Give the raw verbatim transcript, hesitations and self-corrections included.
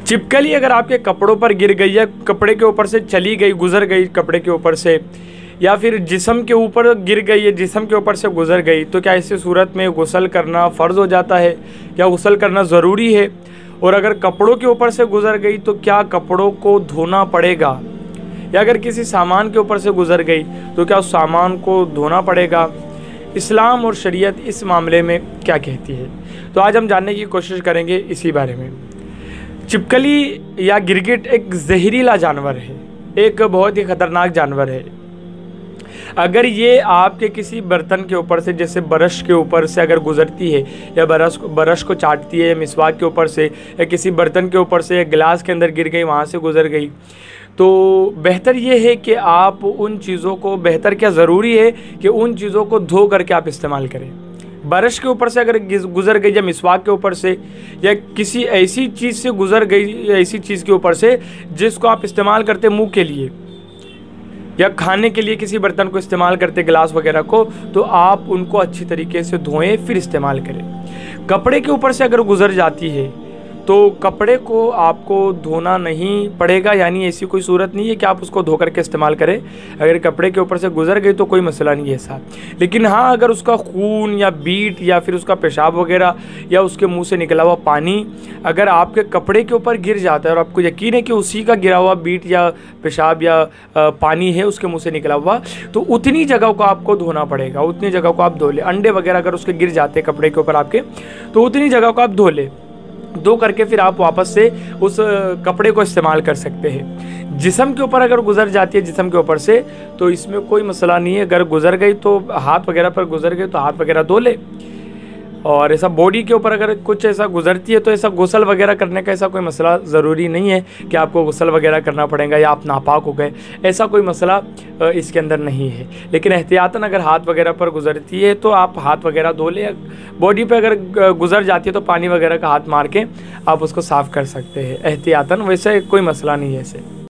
छिपकली अगर आपके कपड़ों पर गिर गई या कपड़े के ऊपर से चली गई, गुजर गई कपड़े के ऊपर से, या फिर जिस्म के ऊपर गिर गई है, जिस्म के ऊपर से गुजर गई, तो क्या ऐसी सूरत में गुस्ल करना फ़र्ज़ हो जाता है? क्या गुस्ल करना ज़रूरी है? और अगर कपड़ों के ऊपर से गुजर गई तो क्या कपड़ों को धोना पड़ेगा? या अगर किसी सामान के ऊपर से गुजर गई तो क्या उस सामान को धोना पड़ेगा? इस्लाम और शरीयत इस मामले में क्या कहती है? तो आज हम जानने की कोशिश करेंगे इसी बारे में। छिपकली या गिरगिट एक जहरीला जानवर है, एक बहुत ही ख़तरनाक जानवर है। अगर ये आपके किसी बर्तन के ऊपर से, जैसे ब्रश के ऊपर से अगर गुजरती है, या ब्रश ब्रश को चाटती है, या मिसवाक के ऊपर से, या किसी बर्तन के ऊपर से, या गिलास के अंदर गिर गई, वहाँ से गुजर गई, तो बेहतर ये है कि आप उन चीज़ों को, बेहतर क्या ज़रूरी है कि उन चीज़ों को धो करके आप इस्तेमाल करें। ब्रश के ऊपर से अगर गुज़र गई, या मिसवाक के ऊपर से, या किसी ऐसी चीज़ से गुज़र गई, ऐसी चीज़ के ऊपर से जिसको आप इस्तेमाल करते मुंह के लिए या खाने के लिए, किसी बर्तन को इस्तेमाल करते, गिलास वगैरह को, तो आप उनको अच्छी तरीके से धोएं फिर इस्तेमाल करें। कपड़े के ऊपर से अगर गुज़र जाती है तो कपड़े को आपको धोना नहीं पड़ेगा, यानी ऐसी कोई सूरत नहीं है कि आप उसको धो करके इस्तेमाल करें। अगर कपड़े के ऊपर से गुजर गई तो कोई मसला नहीं है साहब। लेकिन हाँ, अगर उसका खून या बीट या फिर उसका पेशाब वगैरह या उसके मुंह से निकला हुआ पानी अगर आपके कपड़े के ऊपर गिर जाता है और आपको यकीन है कि उसी का गिरा हुआ बीट या पेशाब या पानी है उसके मुँह से निकला हुआ, तो उतनी जगह को आपको धोना पड़ेगा, उतनी जगह को आप धो लें। अंडे वगैरह अगर उसके गिर जाते हैं कपड़े के ऊपर आपके, तो उतनी जगह को आप धो लें। धो करके फिर आप वापस से उस कपड़े को इस्तेमाल कर सकते हैं। जिस्म के ऊपर अगर गुजर जाती है, जिस्म के ऊपर से, तो इसमें कोई मसला नहीं है। अगर गुजर गई तो हाथ वगैरह पर गुजर गई तो हाथ वगैरह धो ले। और ऐसा बॉडी के ऊपर अगर कुछ ऐसा गुजरती है तो ऐसा गुस्ल वगैरह करने का ऐसा कोई मसला ज़रूरी नहीं है कि आपको गुस्ल वगैरह करना पड़ेगा या आप नापाक हो गए, ऐसा कोई मसला इसके अंदर नहीं है। लेकिन एहतियातन अगर हाथ वगैरह पर गुजरती है तो आप हाथ वगैरह धो ले। बॉडी पे अगर गुजर जाती है तो पानी वगैरह का हाथ मार के आप उसको साफ़ कर सकते हैं एहतियातन, वैसे कोई मसला नहीं है ऐसे।